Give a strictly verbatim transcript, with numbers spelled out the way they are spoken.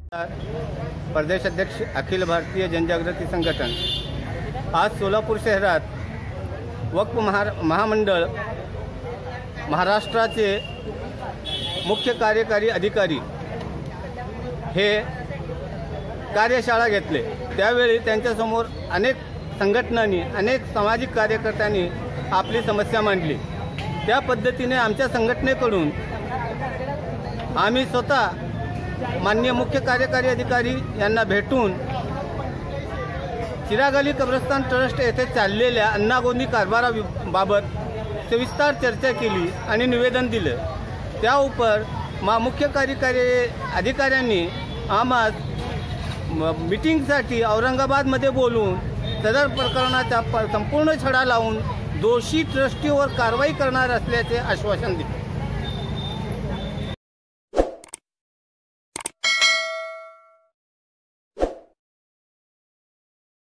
प्रदेश अध्यक्ष अखिल भारतीय जनजागृती संगठन आज सोलापूर शहरात वक्फ महार महामंडळ महाराष्ट्राचे मुख्य कार्यकारी अधिकारी हे कार्यशाळा घेतले। त्यावेळी त्यांच्यासमोर अनेक संघटनांनी अनेक सामाजिक कार्यकर्त्यांनी आपली समस्या मांडली। त्या पद्धतीने आमच्या संघटनेकडून आम्ही स्वतः माननीय मुख्य कार्यकारी अधिकारी यांना भेटून चिराग अली कब्रस्तान ट्रस्ट येथे चाललेल्या अन्नागोंदी कारभाराबाबत सविस्तर चर्चा केली आणि निवेदन दिलं। त्या उपर मा मुख्य कार्यकारी अधिकाऱ्यांनी आम्हाला मीटिंगसाठी औरंगाबादमध्ये बोलून सदर प्रकरणाचा संपूर्ण छडा लावून दोषी ट्रस्टीवर कारवाई करणार असल्याचे आश्वासन दिले।